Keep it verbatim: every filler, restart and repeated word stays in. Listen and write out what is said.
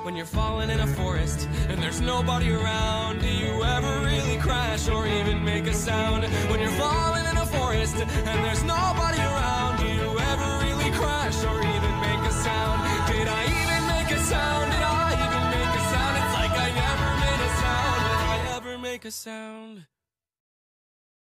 when you're falling in a forest and there's nobody around? Do you ever really crash or even make a sound? When you're falling in a forest and there's nobody around, do you ever really crash or even make a sound? Did I even make a sound? Did I even make a sound? It's like I never made a sound. Did I ever make a sound?